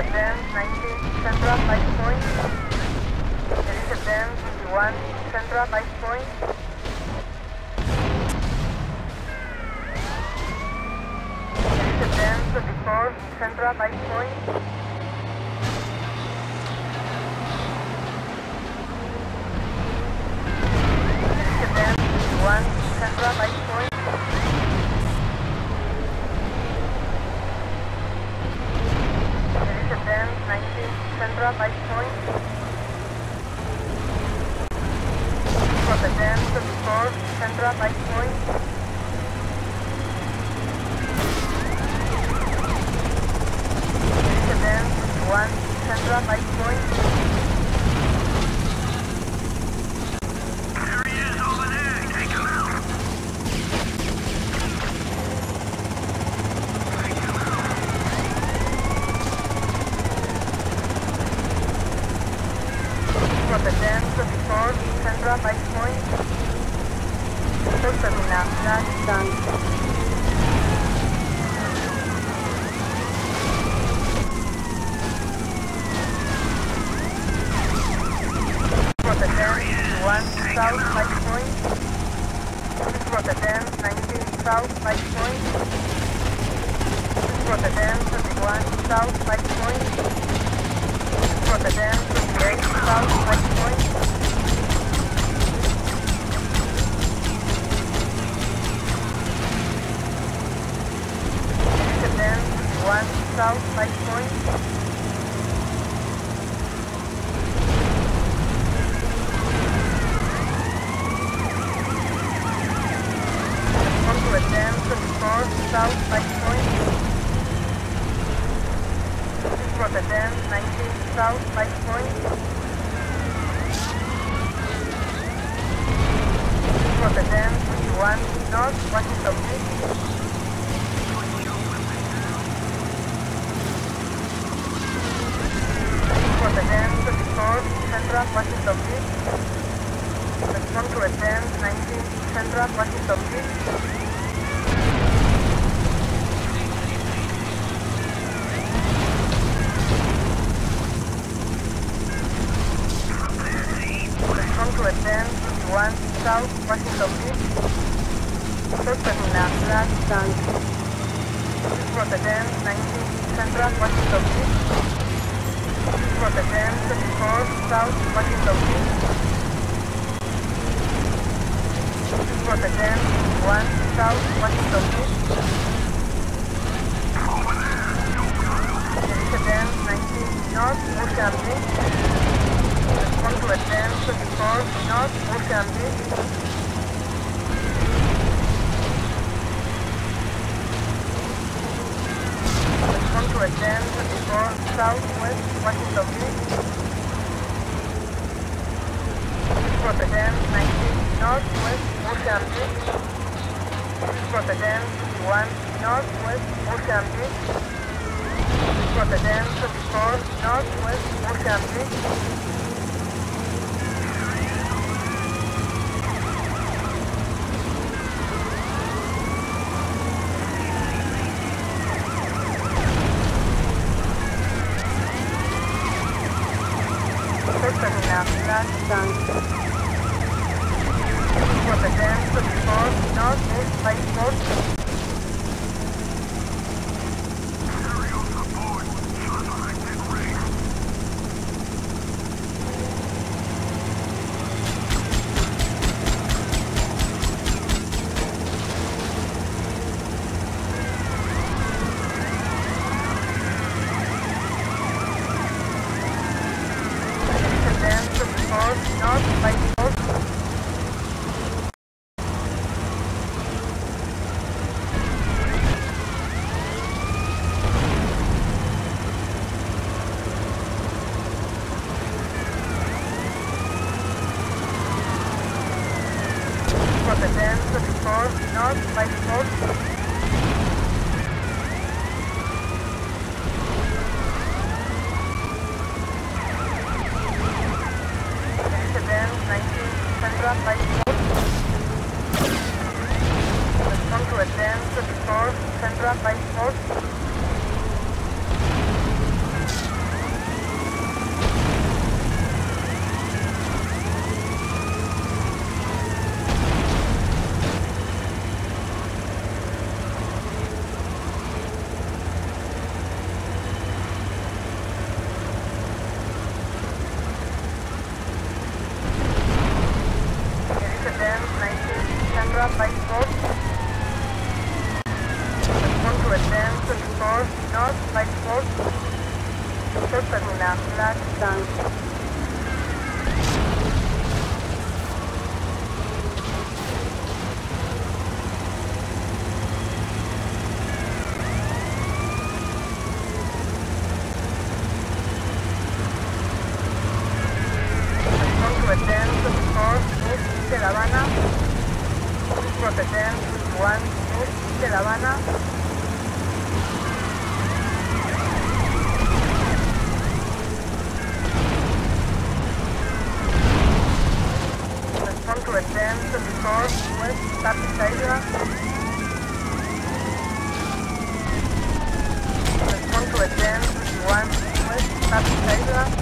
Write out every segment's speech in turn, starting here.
advance 19 Central Light Point. There is advance 21 Central Light Point. There is advance 24 Central Light Point. There is advance 1 Central Light Point. Advance 19 Central Light Point. For advance 34 Central Light Point. Advance 1 Central Light Point. There he is over there. Take him out. From the dance before Central Light Point. Terminal last done. From the dance 1 South Light Point. From the dance 19 South Light Point. From the dance 21 South Light Point. From the dance 28 South Light Point. There is advance 1 South Light Point. Come to advance 4 South Light Point. For the dance 19 South Light Point. For the dance 1 North Washington Beach. For the dance 34 Central Washington Beach. Come to advance 19 Central Washington Beach. To advance 1 South Washington Beach. Terminal last done. For the dance 19 Central Washington Beach. For the dance 34 South Washington Beach. For the dance 1 South Washington Beach. There is a dance 19 North Ocean Beach. Come to advance 24 North Ocean Beach. Come to advance 24 Southwest Washington Beach. For the dance 19 Northwest Ocean Beach. For the dance 1 Northwest Ocean Beach. For the dance 24 Northwest Ocean Beach. Terminal last done. For the dance 34 Northeast Light Port. Aerial support. Suspected race. Advance 34 North Light Port. For the dance 34 North Light Port. Advance 19 Central Light Port. Come to advance 34 Central Light Port. Fox. Respond to attend 24 North Light Fox. Sector terminal, flag down. Respond to attend 24 East de La Habana. Attend 1 East de La Habana. Respond to attend 24 West Tapis Island. Respond to attend 21 West Tapis Island.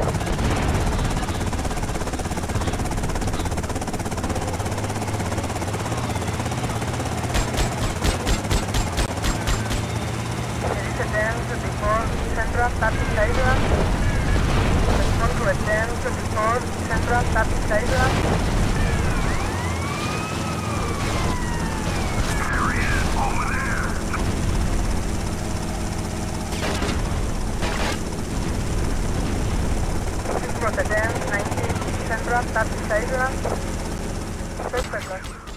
Attend 24 Central Tapis Island. Respond to attend 24 Central Tapis Island. There he is, over there. Attend 90 Central Tapis Island. Perfect.